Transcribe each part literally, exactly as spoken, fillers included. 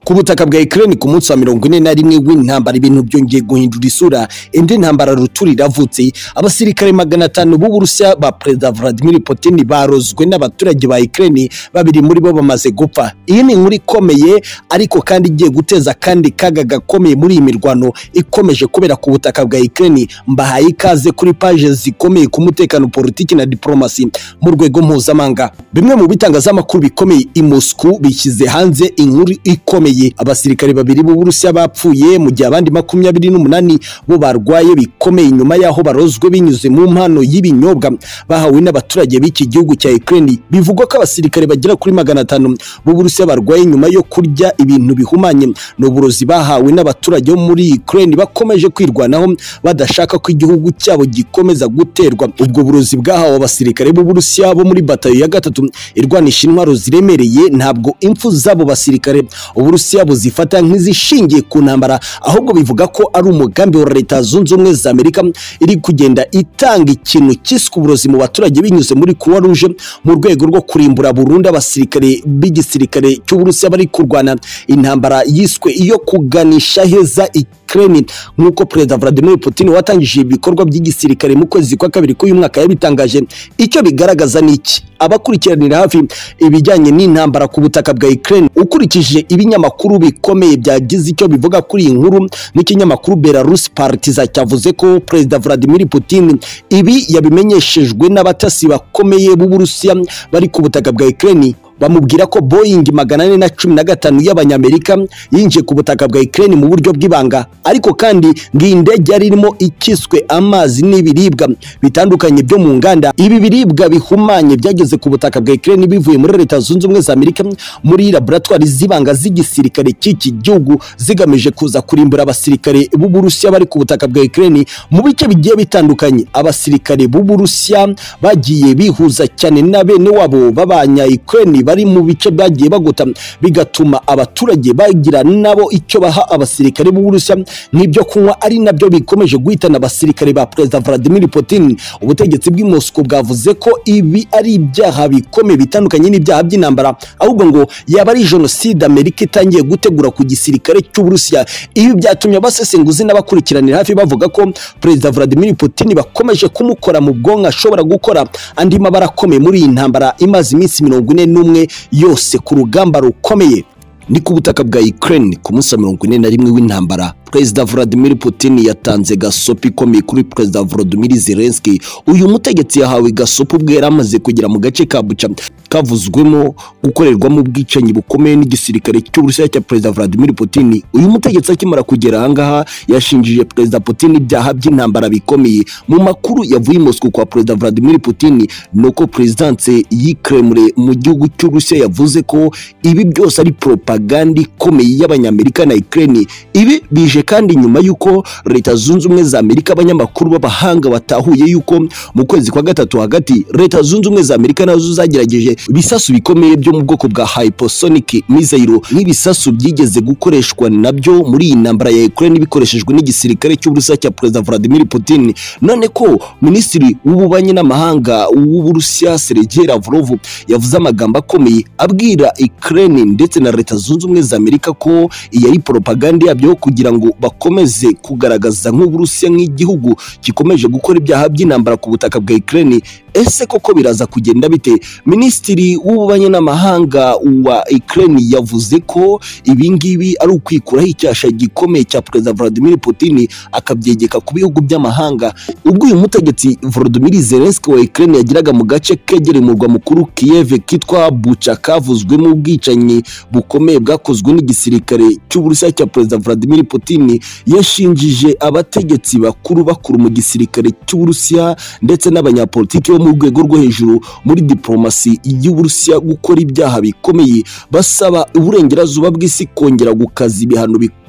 Ku butaka bwa Ukraine ku munsi wa mirongo ine na rimwe w'intambara ibintu byongeye guhindura isura. Indi ntambara ruturi ravutse, abasirikare magana atanu b'Uburusiya ba Perezida Vladimir Putin barozwe n'abaturage ba Ukraine, babiri muri bo bamaze gupfa. Iyi ni inkuru ikomeye ariko kandi igiye guteza kandi kaga gakomeye muri iyi mirwano ikomeje kubera ku butaka bwa Ukraine. Mbahaye ikaze kuri page zikomeye ku mutekano, politiki na diplomasi mu rwego mpuzamahanga. Bimwe mu bitangaza amakuru bikomeye i Moscow bishyize hanze inkuru ikomeye. Abasirikare babiri b'Uburusiya bapfuye mu gihe abandi makumyabiri n'umunani bo barwaye bikomeye nyuma yaho barozwe binyuze mu mpano y'ibinyobwa bahawe n'abaturage b'iki gihugu cya Ukraine. Bivugwa ko abasirikare bagera kuri magana atanu b'Uburusiya barwaye nyuma yo kurya ibintu bihumanye n'uburozi bahawe n'abaturage bo muri Ukraine bakomeje kwirwanaho badashaka ko igihugu cyabo gikomeza guterwa. Ubwo burozi bwahawe abasirikare b'Uburusiya bo muri batayo ya gatatu irwanisha intwaro ziremereye ntabwo impfu zabo basirikare Uburusiya buzifata nk'izishingiye ku ntambara, ahubwo bivuga ko ari umugambi wa Leta Zunze Ubumwe za Amerika iri kugenda itanga ikintu cyiswe uburozi mu baturage binyuze muri Croix Rouge mu rwego rwo kurimbura burundu abasirikare b'igisirikare cy'Uburusiya bari kurwana intambara yiswe iyo kuganisha heza Ukraine, nk'uko Perezida Vladimir Putin watangije ibikorwa by'igisirikare mu kwezi kwa kabiri k'uyu mwaka yabitangaje. Icyo bigaragaza niki? Abakurikiranira hafi ibijyanye n'intambara ku butaka bwa Ukraine, ukurikije ibinyamakuru bikomeye byagize icyo bivuga kuri iyi nkuru, n'ikinyamakuru Belarus Partiza cyavuze ko Perezida Vladimir Putin ibi yabimenyeshejwe n'abatasi bakomeye b'Uburusiya bari ku butaka bwa Ukraine. Bamubwira ko Boeing magana ane na cumi na gatanu y'Abanyamerika yinjiye ku butaka bwa Ukraine mu buryo bw'ibanga, ariko kandi ng'indege yari irimo ikiswe amazi n'ibiribwa bitandukanye byo mu nganda. Ibi biribwa bihumanye byageze ku butaka bwa Ukraine bivuye muri Leta Zunze Ubumwe za Amerika muri laboratoire zibanga z'igisirikare cy'iki gihugu, zigamije kuza kurimbura abasirikare b'Uburusiya bari ku butaka bwa Ukraine mu bice bigiye bitandukanye. Abasirikare b'Uburusiya bagiye bihuza cyane na bene wabo babanya Ukraine bari mu bice byagiye bagota, bigatuma abaturage bagira nabo icyo baha abasirikare b'Uburusiya n'ibyo kunywa, ari nabyo bikomeje guhitana abasirikare ba Perezida Vladimir Putin. Ubutegetsi bw'i Moscow bwavuze ko ibi ari ibyaha bikomeye bitandukanye n'ibyaha by'intambara, ahubwo ngo yaba ari jenoside Amerika itangiye gutegura ku gisirikare cy'Uburusiya. Ibi byatumye abasesenguzi n'abakurikiranira hafi bavuga ko Perezida Vladimir Putin bakomeje kumukora mu bwonko ashobora gukora andi mabara akomeye muri iyi ntambara imaze iminsi mirongo ine n'umwe yose ku rugamba rukomeye. Ni ku butaka bwa Ukraine ku munsi wa mirongo ine na rimwe w'intambara, Perezida Vladimir Putin yatanze gasopi ikomeye kuri Perezida Volodymyr Zelensky. Uyu mutegetsi yahawe gasopi ubwo yari amaze kugera mu gace ka Bucha kavuzwemo gukorerwamo ubwicanyi bukomeye n'igisirikare cy'Uburusiya cya Perezida Vladimir Putin. Uyu mutegetsi akimara kugera ahangaha yashinjije Perezida Putin ibyaha by'intambara bikomeye. Mu makuru yavuye i Moscow kwa Perezida Vladimir Putin nuko Presidence y'Kremlin mu gihugu cy'Uburusiya yavuze ko ibi byose ari propaganda ikomeye y'Abanyamerika na Ukraine. Ibi bije kandi nyuma yuko Leta Zunze Ubumwe za Amerika abanyamakuru b'abahanga batahuye yuko mu kwezi kwa gatatu hagati Leta Zunze Ubumwe za Amerika nazo zagerageje ibisasu bikomeye byo mu bwoko bwa hypersonic missile n'ibisasu byigeze gukoreshwa nabyo muri iyi ntambara ya Ukraine bikoreshejwe n'igisirikare cy'Uburusiya cya Perezida Vladimir Putin. None ko Minisitiri w'Ububanyi n'Amahanga w'Uburusiya Sergei Lavrov yavuze amagambo akomeye abwira Ukraine ndetse na Leta Zunze Ubumwe za Amerika ko iyi ari propaganda yabyo kugira ngo bakomeze kugaragaza nk'Uburusiya nk'igihugu gikomeje gukora ibyaha by'intambara ku butaka bwa Ukraine. Ese koko biraza kugenda bite? Minisitiri w'Ububanyi n'Amahanga wa Ukraine yavuze ko ibi ngibi ari ukwikuraho icyasha gikomeye cya Perezida Vladimir Putin akabyegeka ku bihugu by'amahanga. Ubwo uyu mutegetsi Volodymyr Zelensky wa Ukraine yagiraga mu gace kegereye umurwa mukuru Kiev kitwa Bucha kavuzwemo ubwicanyi bukomeye bwakozwe n'igisirikare cy'Uburusiya cya Perezida Vladimir Putin, yashinjije abategetsi bakuru bakuru mu gisirikare cy'Uburusiya ndetse n'abanyapolitiki bo mu rwego rwo hejuru muri diplomasi y'Uburusiya gukora ibyaha bikomeye, basaba uburengerazuba bw'isi kongera gukaza ibihano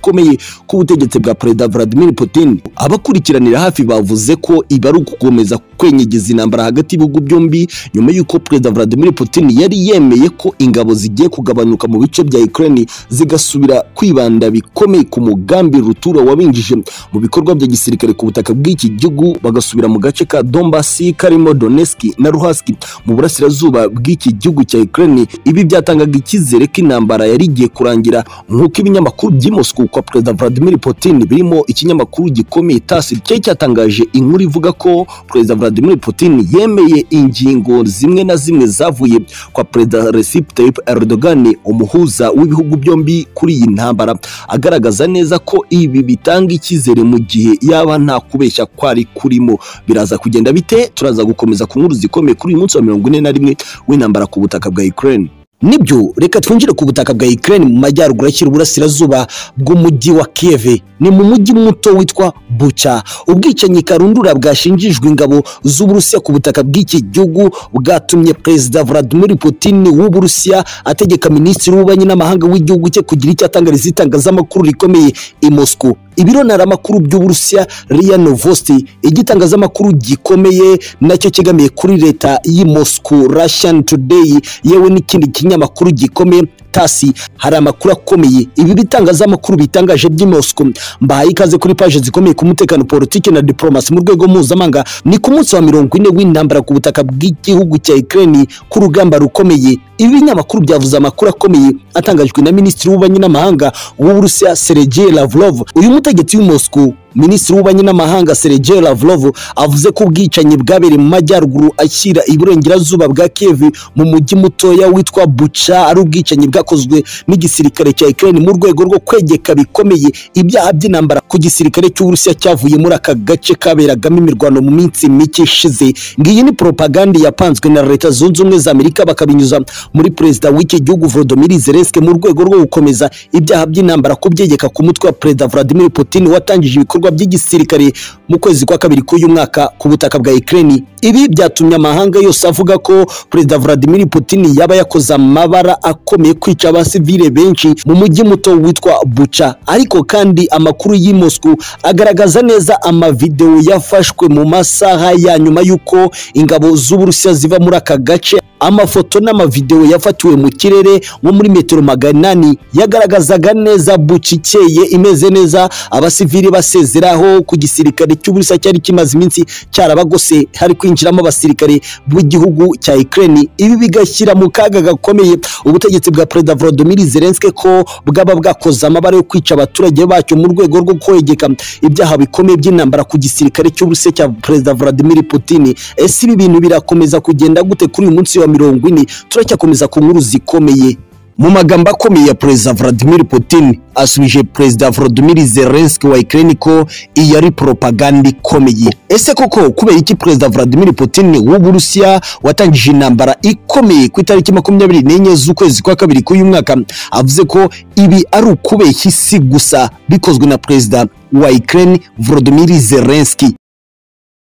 gakomeye ku butegetsi bwa Perezida Vladimir Putin. Abakurikiranira hafi bavuze ko ibi ari ugukomeza kwenyegeza intambara hagati y'ibihugu byombi nyuma y'uko Perezida Vladimir Putin yari yemeye ko ingabo zigiye kugabanuka mu bice bya Ukraine zigasubira kwibanda bikomeye ku mugambi rutura wabinjije mu bikorwa bya gisirikare ku butaka bw'iki gihugu bagasubira mu gace ka Donbass karimo Donetsk na Luhansk mu burasirazuba bw'iki gihugu cya Ukraine. Ibi byatangaga ikizere ko intambara yari igiye kurangira nk'uko ibinyamakuru by'i Moscow kwa Perezida Vladimir Putin birimo ikinyamakuru gikomeye tasi cye cyatangaje inkuru ivuga ko Perezida Vladimir Putin yemeye ingingo zimwe na zimwe zavuye kwa Perezida Recep Tayyip Erdogan umuhuza w'ibihugu byombi kuri iyi ntambara, agaragaza neza ko ibi bitanga ikizere mu gihe yaba nta kubeshya kwari kurimo. Biraza kugenda bite? Turaza gukomeza ku nkuru zikomeye kuri uyu munsi wa mirongo ine na rimwe w'intambara ku butaka bwa Ukraine. Nibyo, reka twinjire ku butaka bwa Ukraine mu majyaruguru ashyira uburasirazuba bw'umujyi wa Kiev. Ni mu mujyi muto witwa Bucha. Ubwicanyi karundura bwashinjijwe ingabo z'Uburusiya ku butaka bw'iki gihugu bwatumye Perezida Vladimir Putin w'Uburusiya ategeka Minisitiri w'Ububanyi n'Amahanga w'igihugu cye kugira icyo atangariza itangazamakuru rikomeye i Moscow. Ibiro ntaramakuru by'Uburusiya R I A Novosti, igitangazamakuru gikomeye nacyo kigamiye kuri leta y'i Moscow, Russian Today, yewe n'ikindi kinyamakuru gikomeye tasi, hari amakuru akomeye. Ibi bitangazamakuru bitangaje by'i Moscow mbahaye ikaze kuri page zikomeye ku mutekano, politiki na diplomasi mu rwego mpuzamahanga. Ni ku munsi wa mirongo ine w'intambara ku butaka bw'igihugu cya Ukraine ku rugamba rukomeye. Ibi binyamakuru byavuze amakuru akomeye atangajwe na Minisitiri w'Ububanyi n'Amahanga w'Uburusiya Sergei Lavrov. Uyu mutegetsi w'i Moscow, Minisitiri w'Ububanyi n'Amahanga Sergei Lavrov, avuze ko ubwicanyi bwabereye mu majyaruguru ashyira iburengerazuba bwa Kiev mu mujyi mutoya witwa Bucha ari ubwicanyi bwakozwe n'igisirikare cya Ukraine mu rwego rwo kwegeka bikomeye ibyaha by'intambara ku gisirikare cy'Uburusiya cyavuye muri aka gace kaberagamo imirwano mu minsi mike ishize. Ngiyi ni propaganda yapanzwe na Leta Zunze Ubumwe za Amerika bakabinyuza muri Perezida w'iki gihugu Volodymyr Zelensky mu rwego rwo gukomeza ibyaha by'intambara kubyegeka ku mutwe wa Perezida Vladimir Putin watangije ibikorwa by'igisirikare mu kwezi kwa kabiri k'uyu mwaka ku butaka bwa Ukraine. Ibi byatumye amahanga yose avuga ko Perezida Vladimir Putin yaba yakoze amabara akomeye kwica abasivile benshi mu mujyi muto witwa Bucha. Ariko kandi amakuru y'i Moscow agaragaza neza amavideo yafashwe mu masaha ya nyuma y'uko ingabo z'Uburusiya ziva muri aka gace. Amafoto n'amavideo yafatiwe mu kirere nko muri metero maganani yagaragazaga neza Bucha ikeye imeze neza, abasivili basezeraho ku gisirikare cy'Uburusiya cyari kimaze iminsi cyarabagose hari kwinjiramo abasirikare b'igihugu cya Ukraine. Ibi bigashyira mu kaga gakomeye ubutegetsi bwa Perezida Volodymyr Zelensky ko bwaba bwakoze amabara yo kwica abaturage bacyo mu rwego rwo kwegeka ibyaha bikomeye by'intambara ku gisirikare cy'Uburusiya cya Perezida Vladimir Putin. Ese ibi bintu birakomeza kugenda gute kuri uyu munsi wa mirongo ine? Turacyakomeza ku nkuru zikomeye. Mu magambo akomeye ya Perezida Vladimir Putin asubije Perezida Volodymyr Zelensky wa Ukraine ko iyi ari propaganda ikomeye. Ese koko kubera iki Perezida Vladimir Putin w'Uburusiya watangije intambara ikomeye ku itariki makumyabiri n'enye z'ukwezi kwa kabiri k'uyu mwaka avuze ko ibi ari ukubeshya isi gusa bikozwe na Perezida wa Ukraine Volodymyr Zelensky?